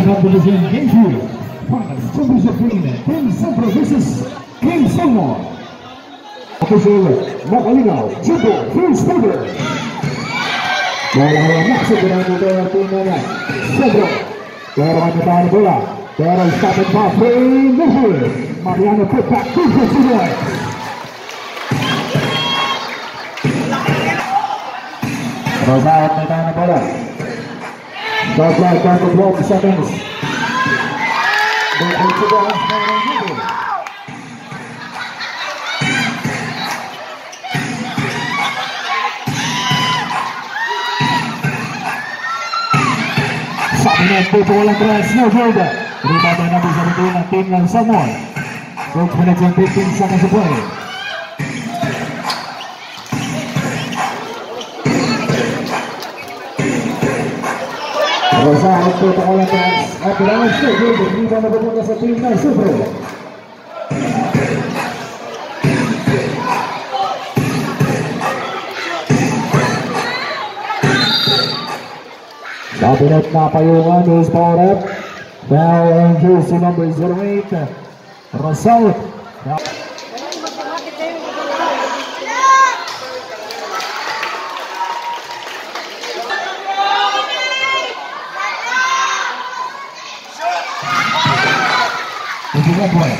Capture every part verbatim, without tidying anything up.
Second division game two. Finals championship between Team Central versus Team Salmon. Official Makalinaw Judo Freestyle. Bola masuk ke dalam bola timnya. Central. Dorong ke dalam bola. Dorong starting pass free. Mariano put back to the field. Rosaut ke dalam bola. Shot right down to twelve seconds. They coba Sabina bola keras, no good. Rebound na bisa ditulang ng team ng Salmon. six minutes and fifteen seconds to play. Rosa untuk bola keras. Apelan setuju rebound na bola sa team ng Super. Kabinet na payungan ni Sporet. Foul on jersey number zero eight. Rosaut. Ujungnya bola.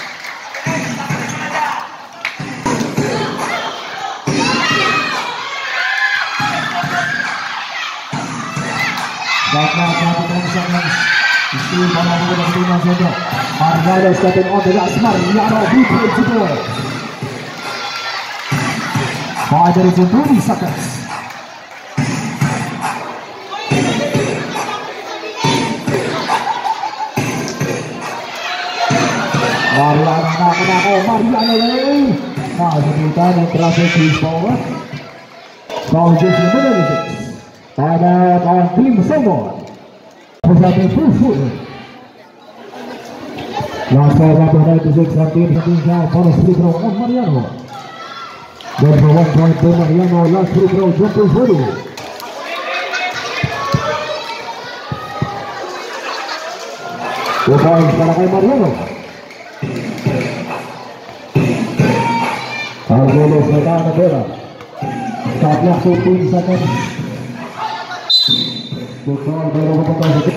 Karena kapten seconds, istilah bola bola timnas saja. Mariano stepping on the glass. Mariano beat to goal. Five minutes and twenty seconds. Mariano nak nak Mariano lagi. Nah, kita yang terakhir di bawah. Kau jadi mana? Pada kawan tim Salmon bersama Fufu. Last ball number ninety-six on team Indonesia. Bonus free throw on Mariano. Dan one point to Mariano. Last free throw jumper satu. Dua poin pada kali Mariano. Argolo sedang bola. Sebelas tim second. Betul, baru betul sedikit.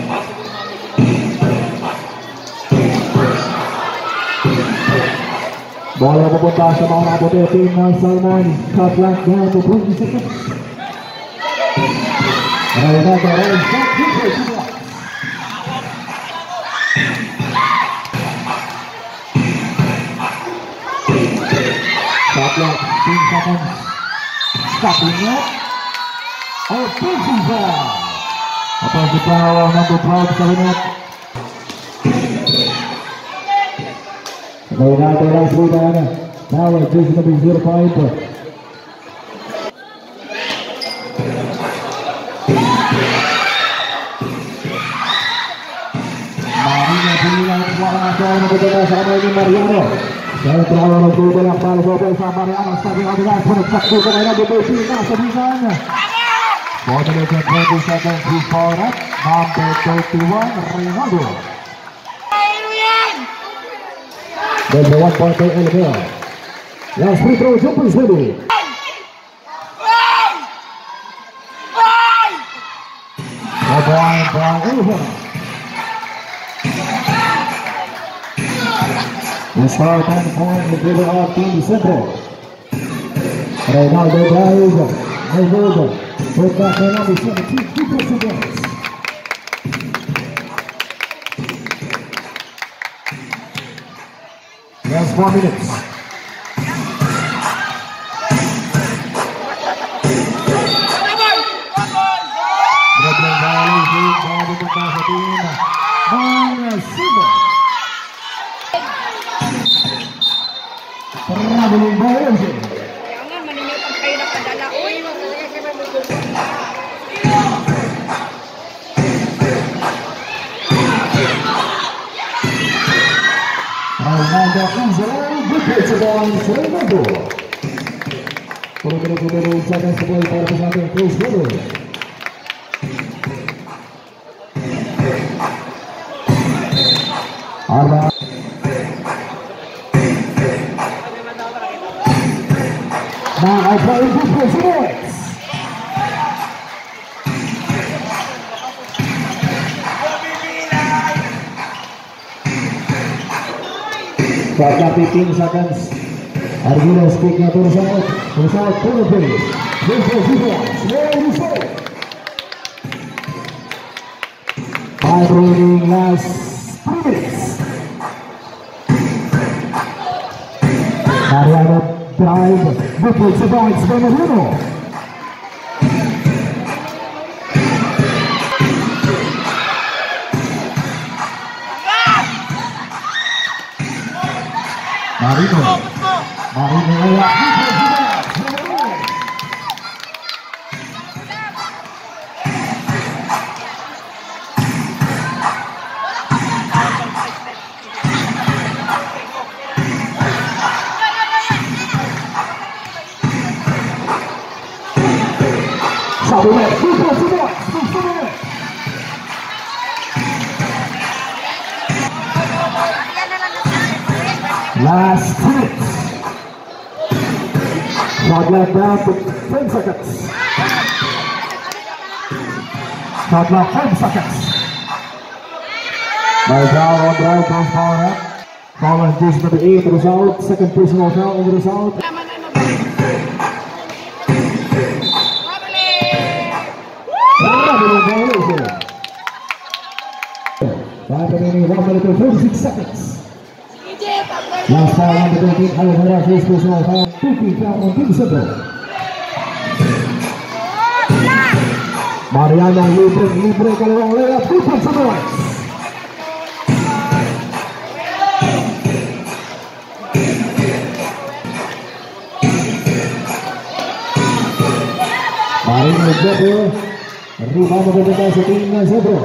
Bola berputar sama orang putih tim Salmon. Kaplan dan twenty seconds. Raina Garai Kaplan tim seconds. Kaplannya offensive. Apa kita number twelve Cabinet. Raina Garai Sudana. Now it is going to be zero point. Mariano bilang warna kawan berbeda sama ini Mariano. Dan terlalu lebih banyak bal bobel sama Mariano. Starting on the line for the second pemain di posisi sebelumnya. For the next twenty seconds before that, number thirty-one Ronaldo. There's the one point to L B L. Last free throw jumper is ready. A point from Elvin. The start and point the middle of Team Central. Ronaldo drives. Ronaldo. Put back on number seventeen. Two points. Last four minutes. Dribbling violation. Ball in the pass at the end. Minus seven. Traveling violation. Jangan menunjukkan kayu dapat dalam. Ronaldo Anzalo berpikir bola Ronaldo. Perlu perlu usahakan sebuah para pesaing terus dulu. Arba. Now I play good for Phoenix. Pada fifteen seconds. Argument speak na terus out. Terus out penalty. Good for Phoenix. Very good. Five remaining last three minutes. Mariano drive. Good survives Benevino. Marino. Marino lewat. Satu menit, dua semua, satu menit. Last minutes. Shot clock down to ten seconds. Shot clock five seconds. By foul on drive, comes foul up. Foul on juice number eight, result. Second personal foul on the result. Five remaining, one minute and forty-six seconds. Last foul on the twenty, Alejandra first personal foul, fifteen foul on Team Central. Mariano libre, libre kalau orang lewat, tutup semua. Mariano double, rebound berbeda Team Central.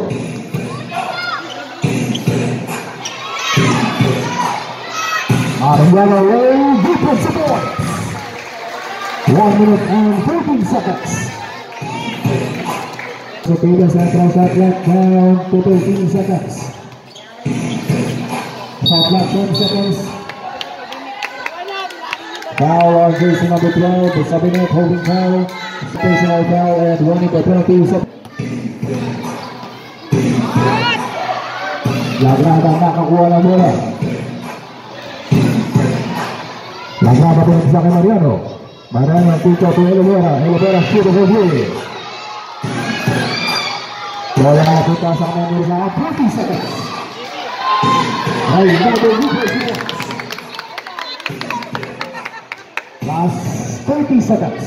Mariano away, defensive points. One minute and fourteen seconds. Sepeda central shot clock down to thirteen seconds. Shot clock ten seconds. Foul on jersey number twelve, the Sabinet holding foul, personal foul and running the penalty. Lagrada nakakuha ng bola. Lagrada po sa kay Mariano. Mariano tito to Elvera. Elvera shoot of the bola na kita sa kanang sa thirty seconds. Ay, double defense. Last thirty seconds.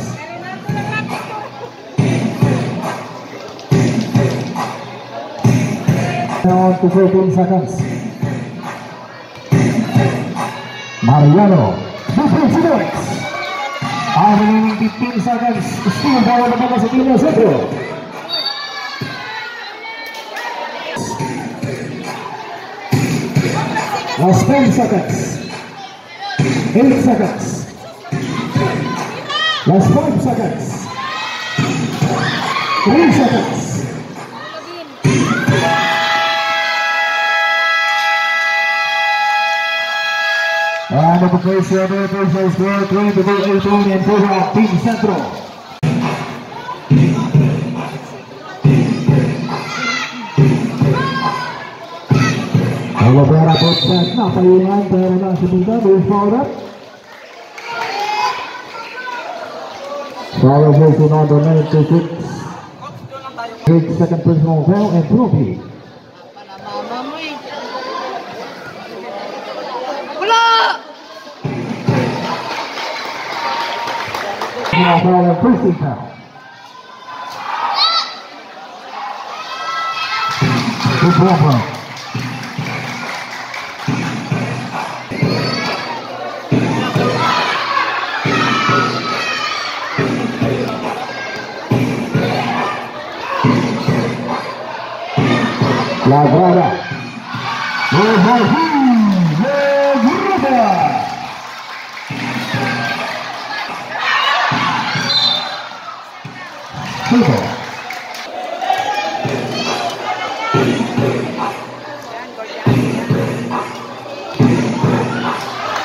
Down to fourteen seconds. Mariano. Defensive points. Remaining fifteen seconds. Still bawal na pala sa Team Central. Last ten seconds. eight seconds. Last five seconds. three seconds. And the first server, first score, twenty to eighteen in favor of Team Central. Olivera puts back, napayungan, pero nasa bigla, move forward up. Foul jersey number ninety-six. Big second personal foul and penalty. Now foul and first team foul. Good ball. Lagrada. Lagrada. Super.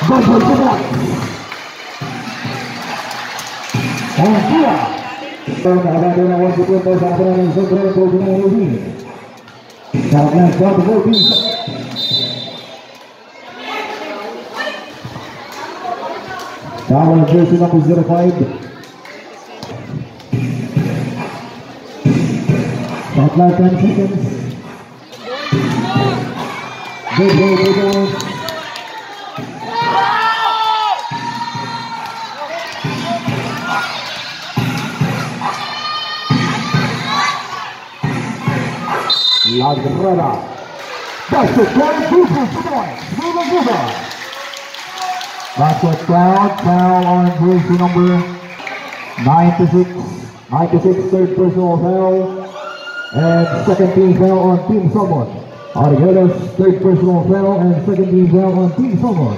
Double sebelas. Oh dia. Dan ada lawan di tempat saat ini segera berjalan ini. Karena satu gol bisa. Lawan jersey number zero five. Setelah ten seconds. Good goal, good goal. Lagrada. Basket count, defense point. Move over. Basket count, foul on jersey number ninety-six. ninety-six, third personal foul. And second team foul on Team Salmon. Arguedas, third personal foul and second team foul on Team Salmon.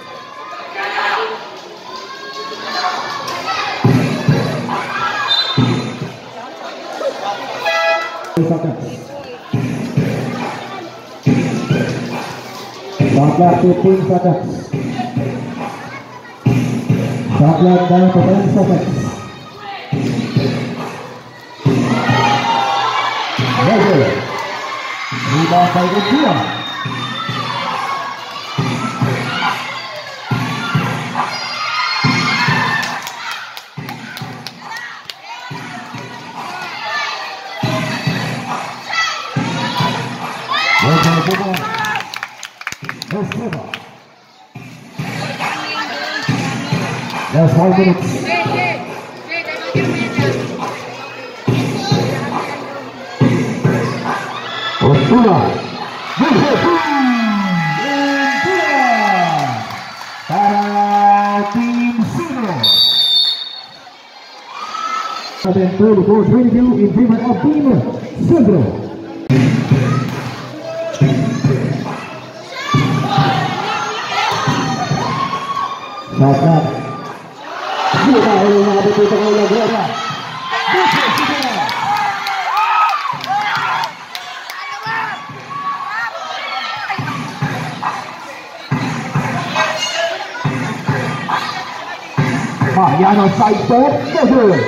Shot clock fifteen seconds. Shot clock down to ten seconds. Measure. Rebound by Udia. That's five minutes. Osuna. Para Team Sino. thirty-four twenty-two in favor of Team Centro. Shot clock. Sudah oleh Nabi Tuhan oleh Gera. Mariano side step, measure.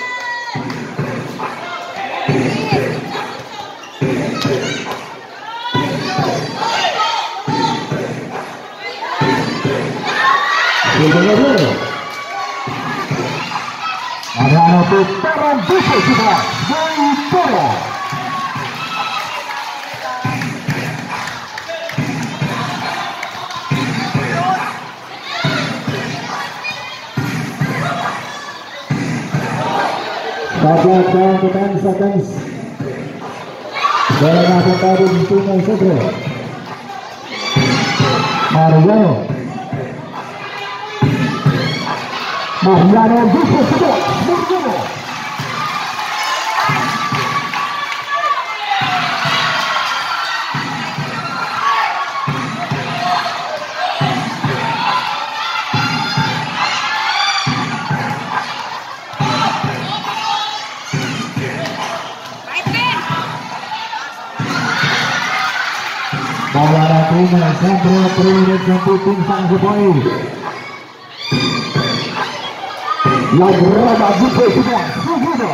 Mariano to Perron bisa sudah dari Perron. Shot clock down to ten seconds. Bola masuk tadi di Sungai Segre. Mariano. Mariano bisa sudah Mariano. Bola Natuna Centro Privilege competing sang sepoin. Lagrada buka semua, semua.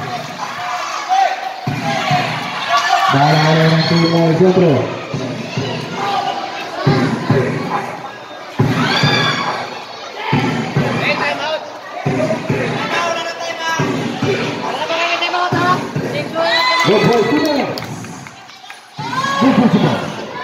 Bola Natuna Centro. Buka semua. Buka semua.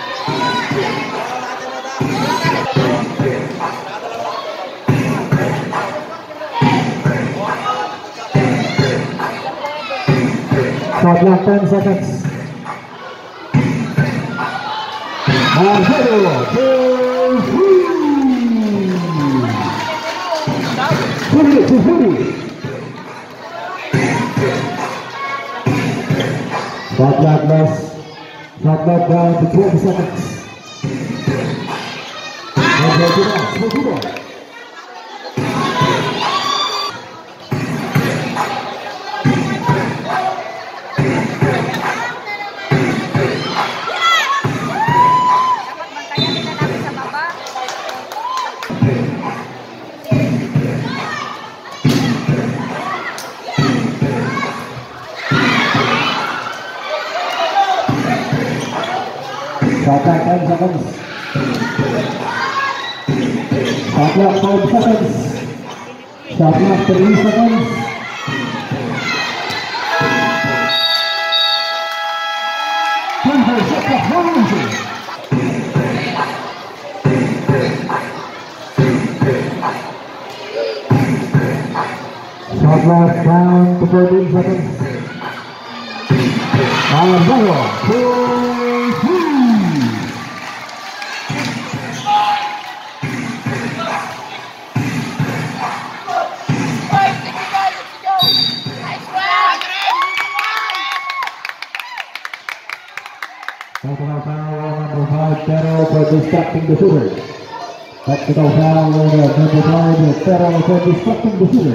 Shot clock ten seconds. Marcelo Furi to Furi. Shot clock less. Shot clock down to twenty seconds. Shot clock ten seconds. Shot clock five seconds. Shot clock three seconds. twenty-four shot clock one minute. Shot clock down to fourteen seconds. And zero, two, three. Technical foul on number five, Ferro, for distracting the shooter. Technical foul on number five, Ferro, for distracting the shooter.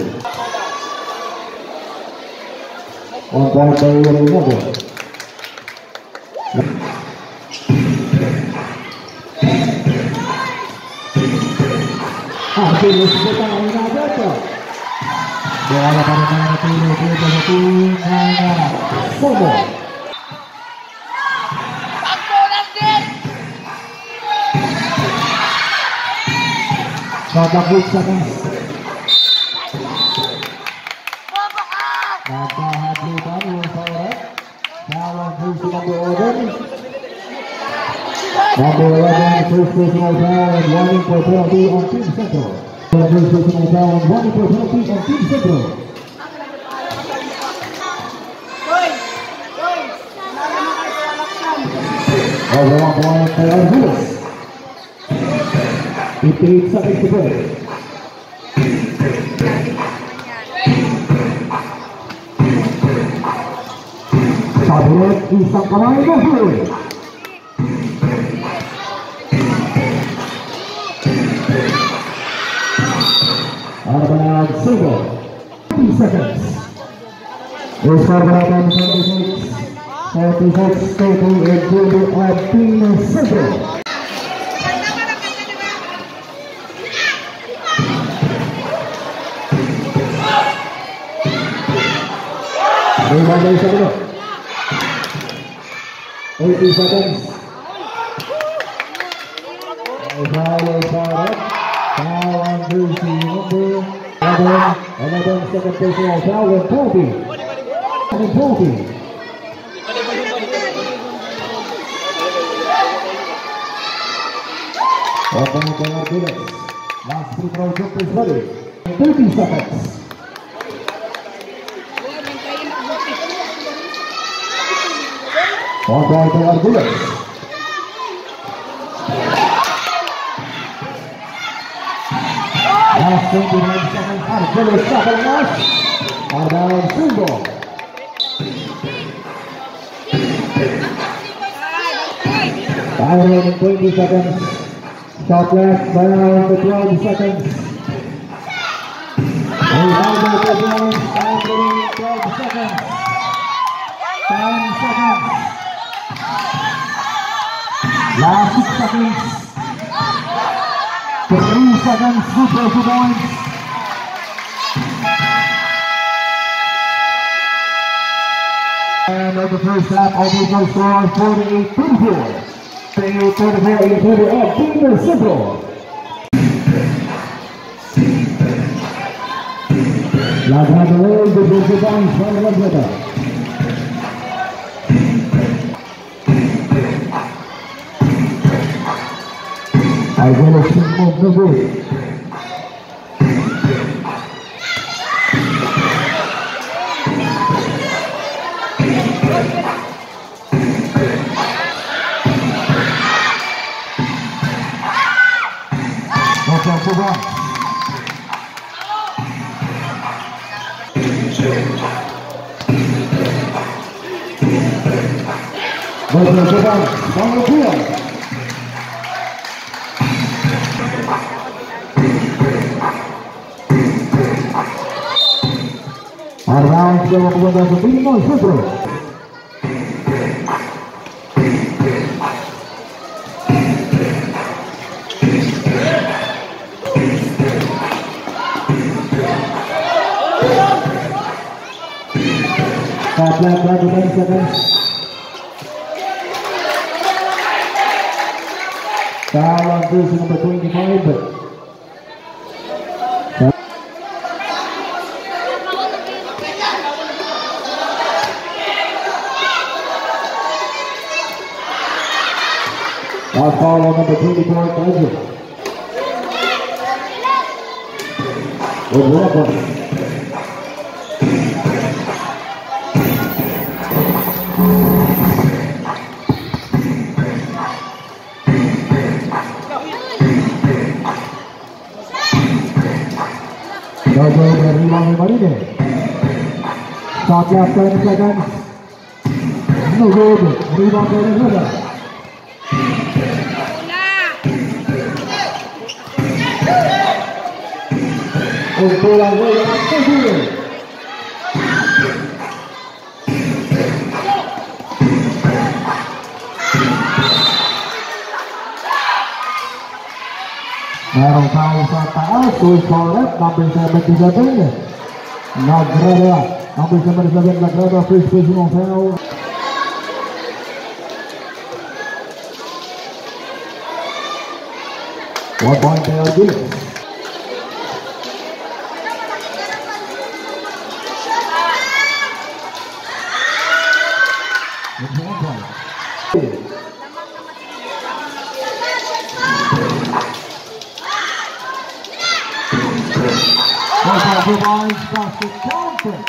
One point by Ronaldo. Akhirnya kita mendapat. Bola pada tangan kiri kita satu hanya Sobo. Shot clock eight seconds. Maka Hadlitan will fire. Now on first number eleven. Number eleven, first personal foul and warning for penalty on Team Central. First personal foul and warning for penalty on Team Central. Over one point for Arzulas. fifty-eight seconds to play. Sabilet isang kamay na huli. Arbanag Silva, thirty seconds. Is Arbanag thirty-six, forty-six, thirty, and Judo at Team Central. eighty seconds. Foul Farad. Foul on jersey number eleven. eleven second personal foul and penalty. And penalty. Open by Arzulas. Last free throw jump is ready. thirty seconds. One point to Arzulas. Last twenty-nine seconds. Arzulas shot and loss. Arban Silva. Five and twenty seconds. Shot clock down to twelve seconds. Ronaldo to down. Time remaining twelve seconds. ten seconds. Last six seconds. Three seconds. Super two points. And at the first half, official score forty-eight thirty-four. forty-eight thirty-four in favor of Team Central. Laban away the two points from Labreta. I will move the ball. Okay, so on. Okay, so on. On the field. Around the one of the Team Central. Shot clock ten seconds. Foul on jersey number twenty-five. Our foul on number twenty-four, Edger. With one. Double the rebound Marine. Shot left ten seconds. No good. Rebound by Ruda. Untuk yang yang kedua. Merong foul Sata Altus Forest number seventy-seven. Lagrada number seventy-seven Lagrada first personal foul. One point there again. Basket counter.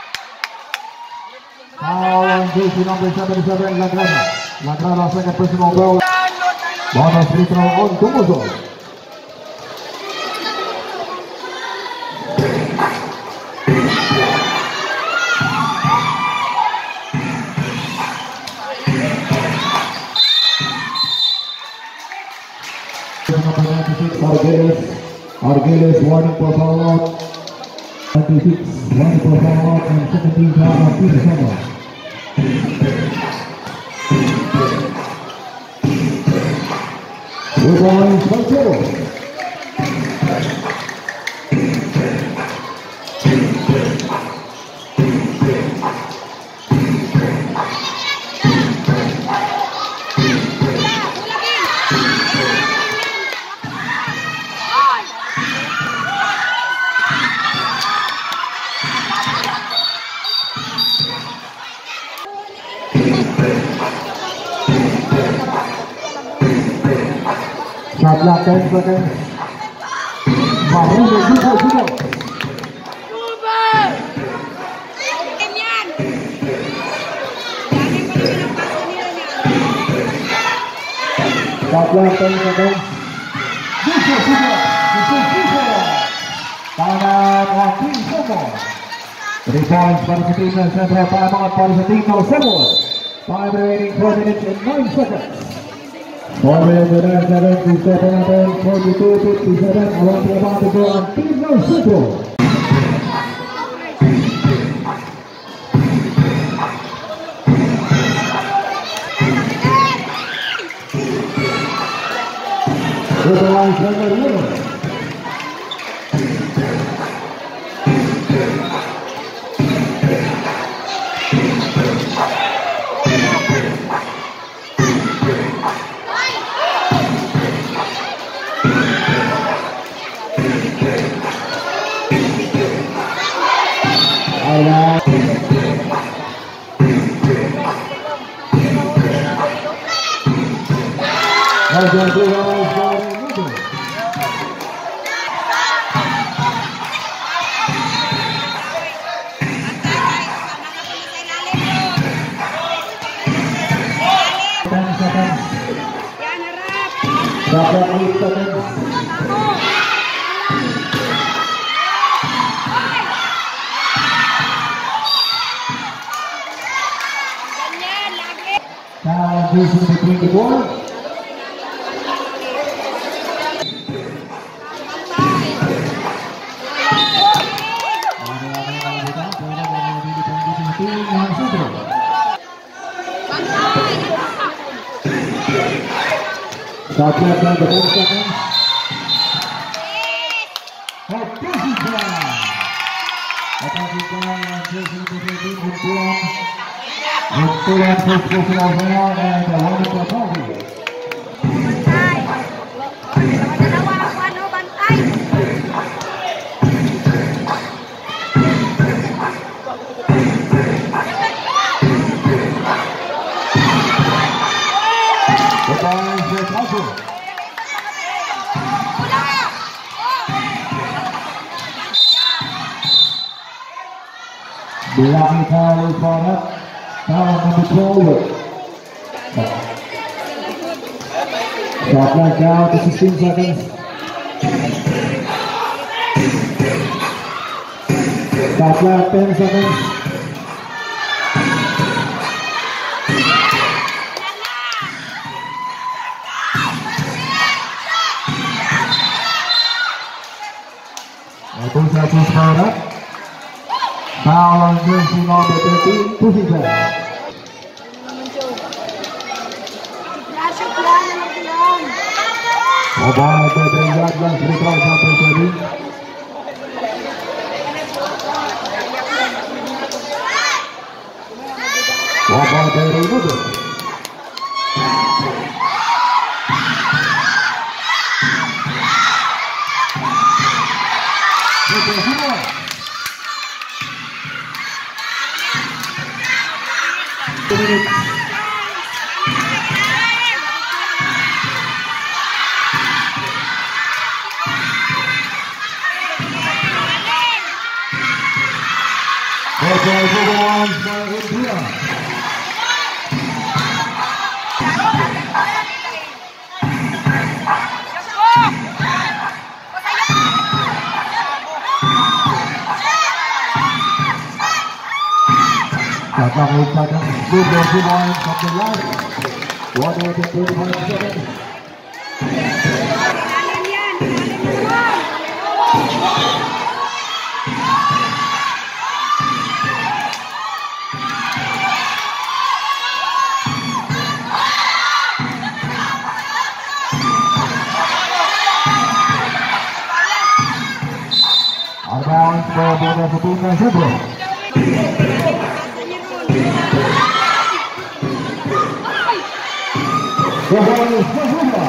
Foul on jersey number seventy-seven, Lagrada. Lagrada second personal foul. Bonus free throw on Tumuzo. Number ninety-six, Argeles. Argeles warning for foul out. twenty-six, one for foul out and seventeen foul out to the summer. We're going to zero. Shot clock ten seconds. Baru juga juga. Shot clock ten seconds. Juga juga. Juga juga. Tangan Hakim Somo. Three points para sa team ng Central Palamang at para sa team ng Cebu. Time remaining four minutes and nine seconds. four minutes and nine seconds to seven natin, forty-two fifty-seven. Awang trabaho ito ang team ng Cebu. Ito ang Cebu Lino. Dapat ditekan. Now using between the ball. Shot clock down to ten seconds. A busy plan. A busy plan on Jason Between with Tuan. With Tuan first personal foul and a wonderful party. points for Council. Belakang kali Farhat, kawan control. Shot clock down to sixteen seconds. Shot clock ten seconds. Itu satu Farhat. Foul on jersey number thirteen, Pusija. Obat dari Yadlan Serikau satu jadi. Obat dari Nudu. Kata mengucapkan good two points of the last one minute and twenty-five seconds. Out for Boda Futuna Zebro. The ball is Zebra.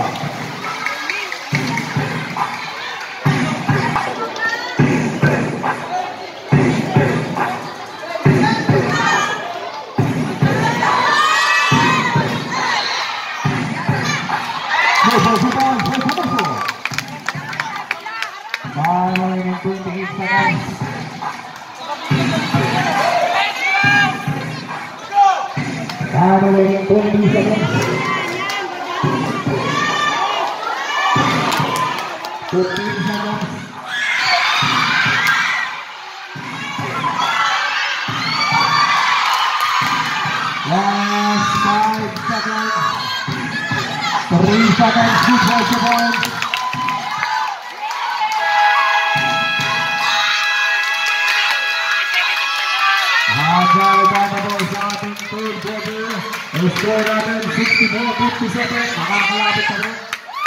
Finally, twenty seconds. fifteen seconds. Last five seconds. Three seconds to close the point. Third quarter, the score natin sixty-four fifty-seven, nakakalapit na rin.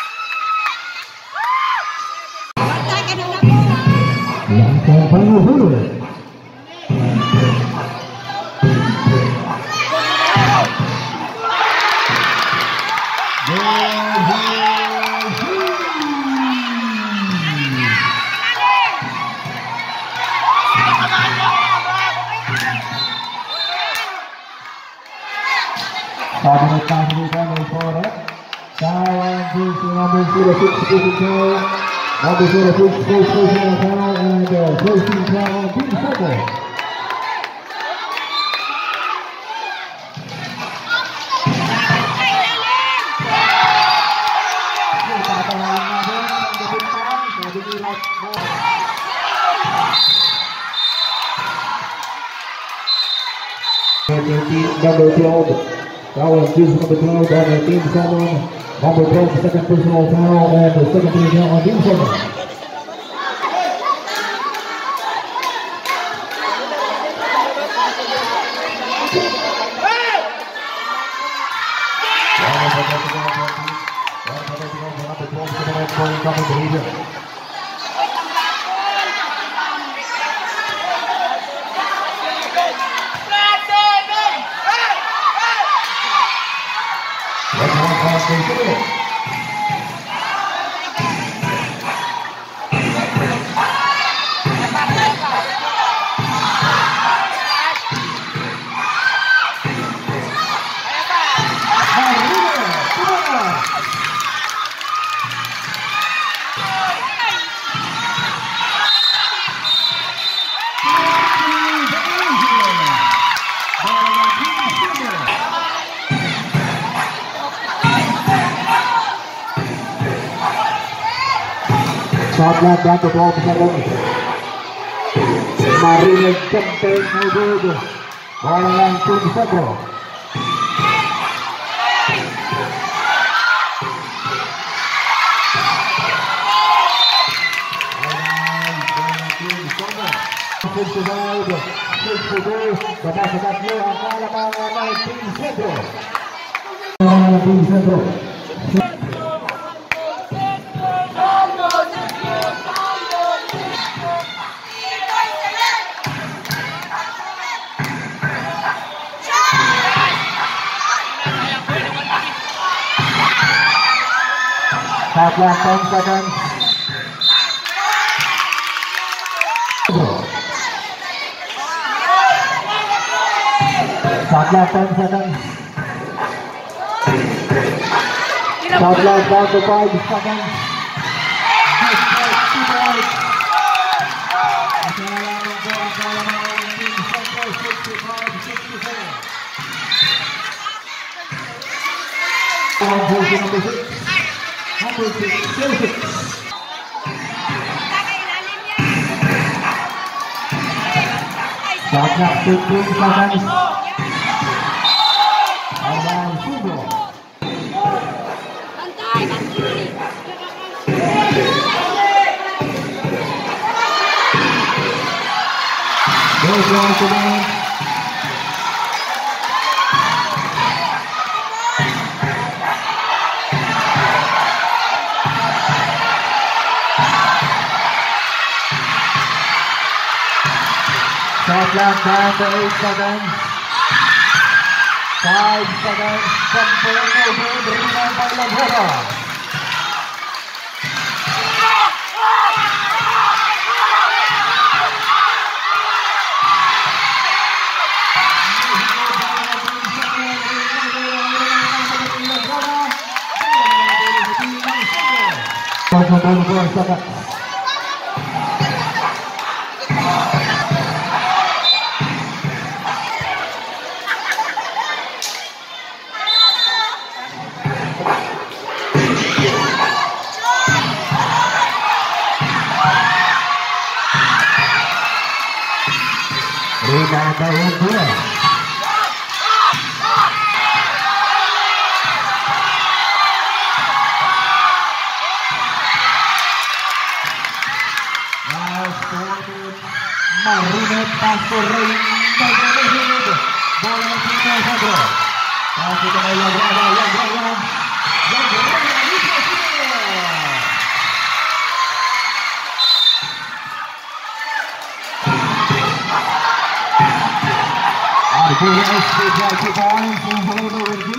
Yang terpanuhul. Sahabat pasukan dari Farhat, kawan jersey number zero six Pusija, number zero six Pusija foul and jersey foul Team Soccer. Number twelve. Foul on jersey number twelve on Team Soccer. Number twelve, second personal foul, and the second team foul on Team Soccer. Shotland down to twelve seconds. Marina jumping no good. Ball line to the central. fifty-five, sixty-two, the back of that play on Alabama nineteen Central. nineteen Central. Shot clock ten seconds. Shot clock ten seconds. Shot clock down to five seconds. Shot clock fifteen seconds. Around Subo. Goes down to down. Shot clock down to eight seconds. Five seconds. Jumper no good. Rebound by Laguera. twenty-four seconds. Rebound by Laguera. Marina Pastor Rey Magalhães, bola no final, Sandro. Passe para Laguera, Laguera, Laguera, Arthur Escobar two points, um jogador aqui.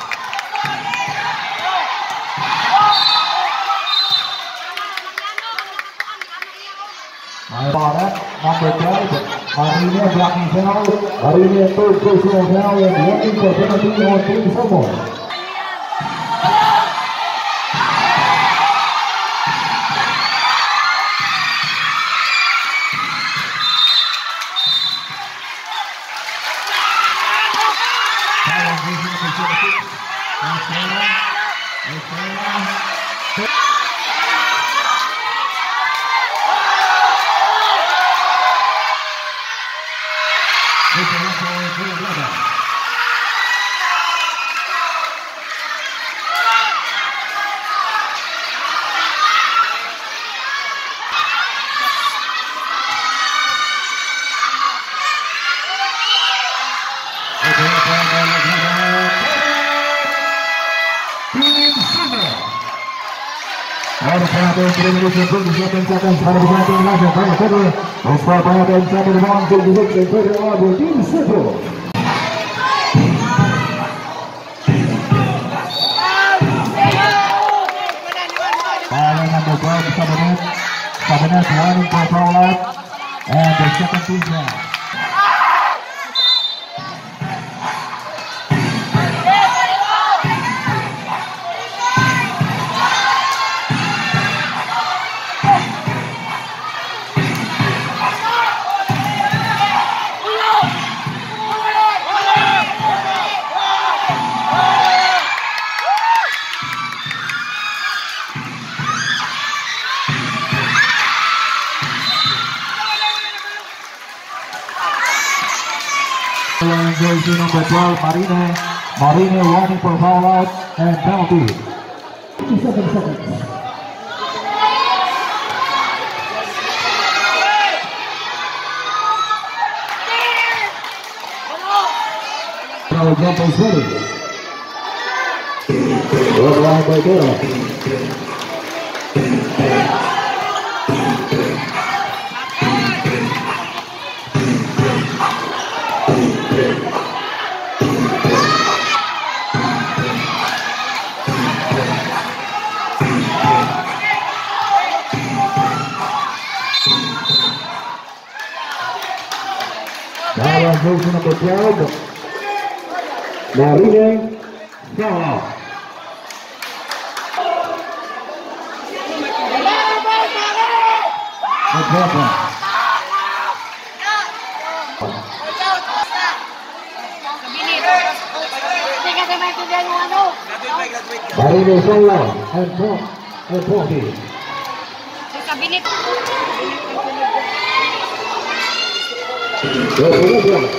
Ball number twelve, Marina blocking foul. Marina third personal foul and looking for penalty on team football. Ahora para ter three minutes and twenty-seven seconds para berganti langsung pada kedua. Umpan pada dan satu rebound twenty-six and thirty-one Team Central. Ball number twelve, Sabanet. Sabanet running for foul out and the second team down. Jersey number twelve, Marine. Marine warning for foul out and penalty. fifty-seven seconds. Now jump is ready. Good line by Dale. Now on version number twelve. Marine, foul out. Good weapon. Marine, foul out and foul and penalty. Good weapon.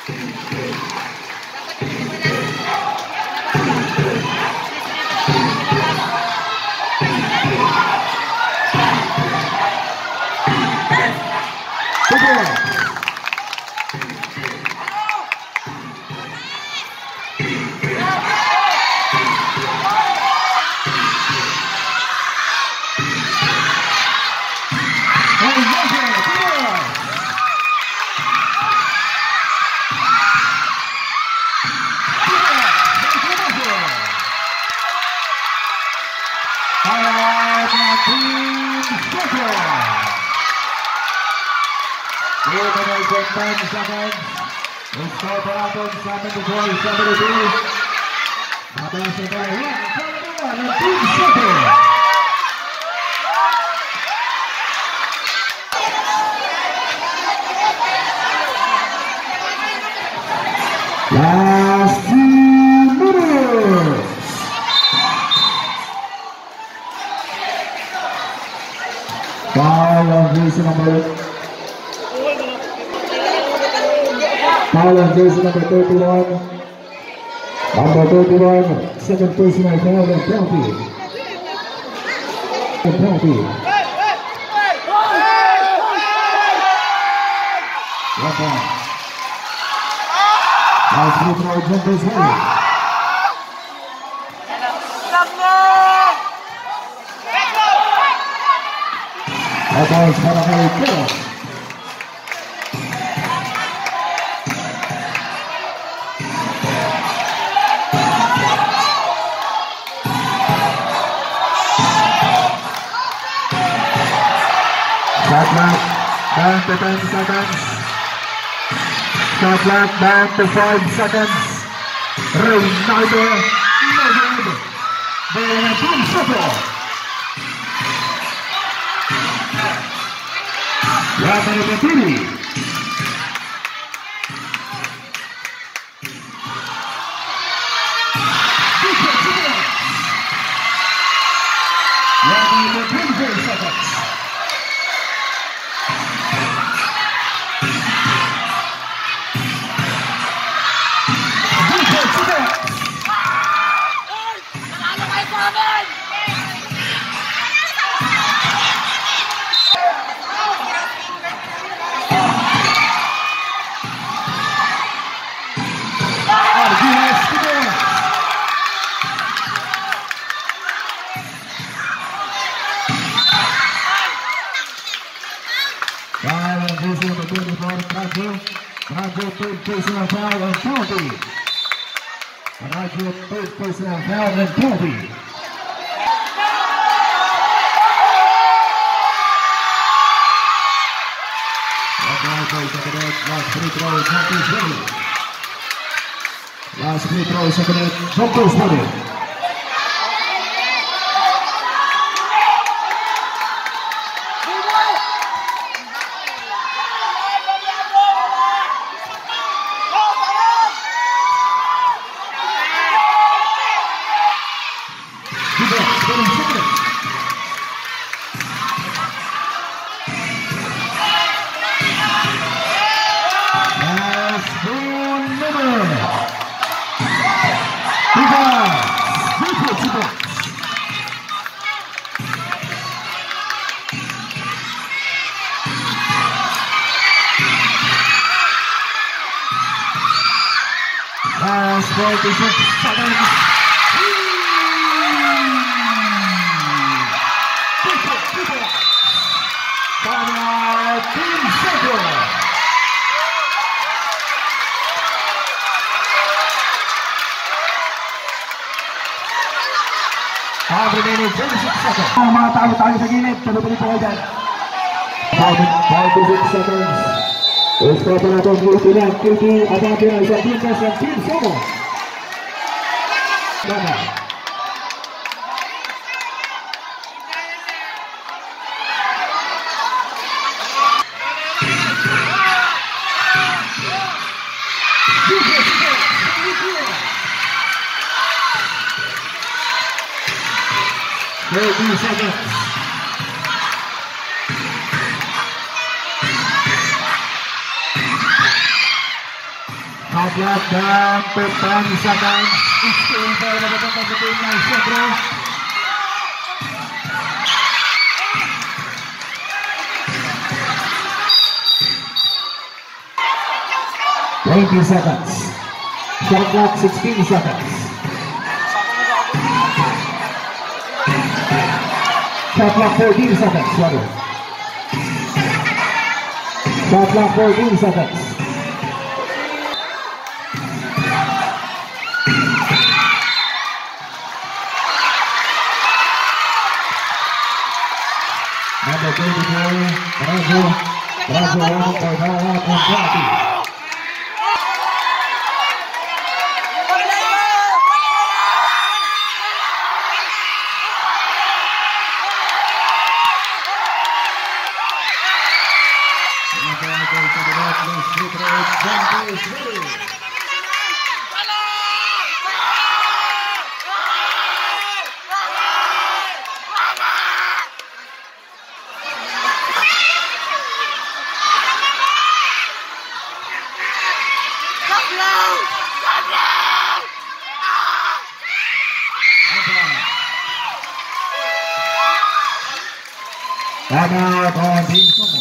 ten seconds. Let's go for Apple, seven to four, seven to two. Apple to go, one, and two seconds. Last two minutes. Foul on jersey number Foul on jersey number thirty-one. Number thirty-one, second personal foul and penalty. And penalty. One point. Now free throw jumpers ready. That ball is kind of high kill. Shot clock down to ten seconds. Shot clock down to five seconds. Reynaldo Madrid. Benetton Soto. Rapid Batiri. Rapid Batiri seconds. Rajo third personal foul and penalty. Rajo third personal foul and penalty. Last free throw, jumpers ready. Last free throw, second, jumpers ready. Last one forty-six seconds. Final Team Central. Five remaining, twenty-six seconds. Mga talo-talo sa gilid, tuloy-tuloy po kayo dyan. forty-six seconds. Stop natin Q T lang. Q T at natin ang isang team test ng Team Somo. Tama. thirty seconds. Hot lap down per ten seconds. Still para naman sa team ng Centro. twenty seconds. Shot clock sixteen seconds. Shot clock fourteen seconds. Sorry. Shot clock fourteen seconds. Number twenty-four, Brazo, Brazo one for Noah Contrati. Timeout on Team Somo.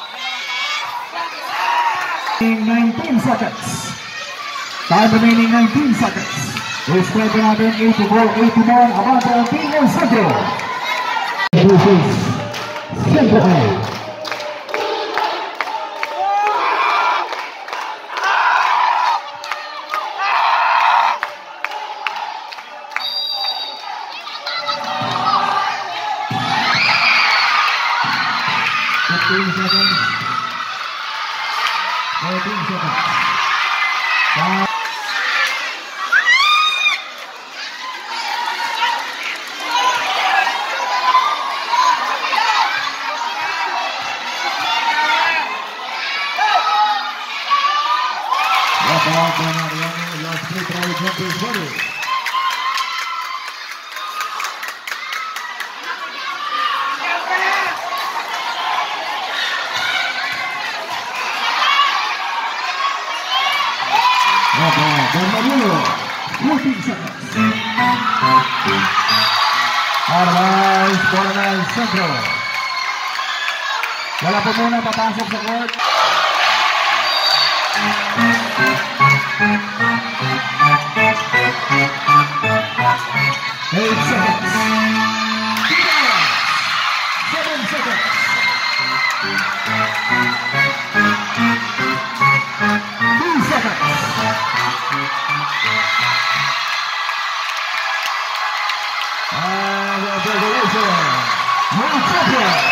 nineteen seconds. Time remaining nineteen seconds. We're striking out in eighty-four eighty-one. Abante ang Team ng Centro. This is Centro. fifteen seconds. fourteen seconds. Five. Left out by Mariano. Last free throw jumpers ready. fourteen seconds. Alright, Coronel Centro. Wala po muna papasok sa court. eight seconds. seven seconds. two seconds. And the resolution, Montevideo.